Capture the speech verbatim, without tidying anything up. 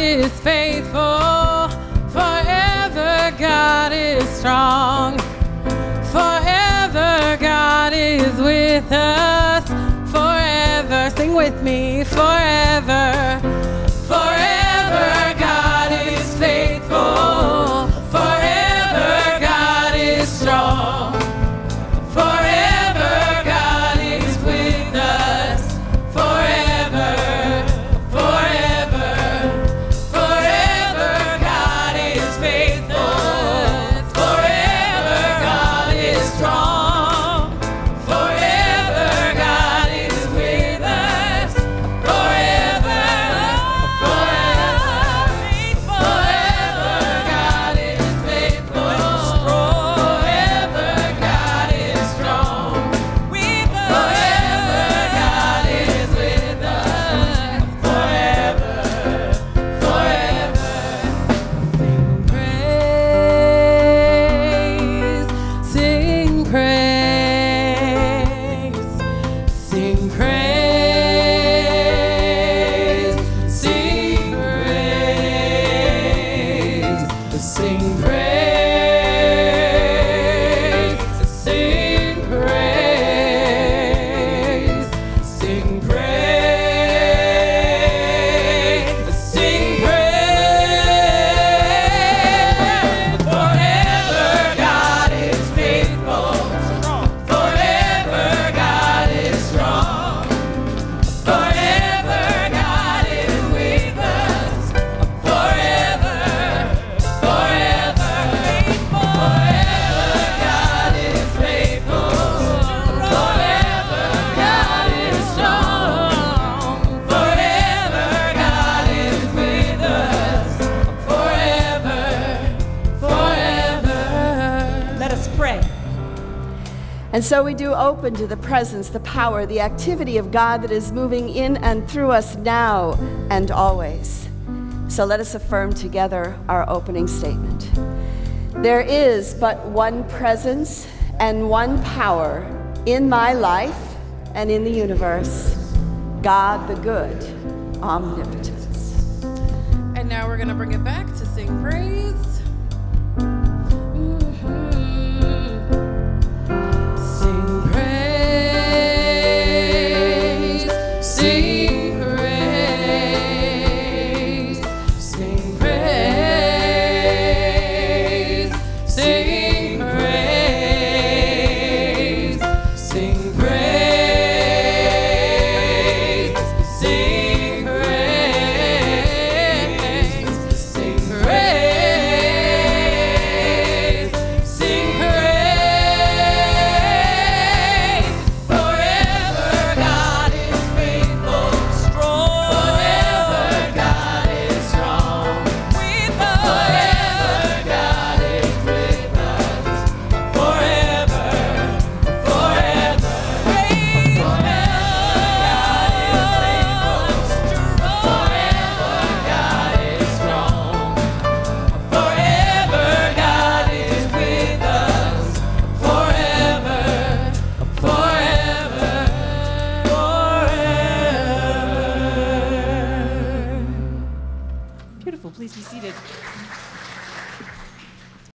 is faithful. Forever God is strong. Forever God is with us. Forever, sing with me, forever. Forever God is faithful. Forever God is strong. Forever God is with us. Forever, forever, forever God is faithful. Forever God is strong. Forever God is with us. Forever, forever, forever God is faithful. Forever God is strong. Forever God is with us. Forever, forever. Sing praise, sing praise, sing praise, sing praise, sing praise, sing praise, sing praise, sing praise. Forever God is faithful. Forever God is strong. Forever God is with us. Forever, forever, forever God is faithful. Forever God is strong. Forever God is with us. Forever, forever. Let us pray. And so we do open to the presence, the power, the activity of God that is moving in and through us now and always. So let us affirm together our opening statement. There is but one presence and one power in my life and in the universe, God the good, omnipotence. And now we're going to bring it back to sing praise.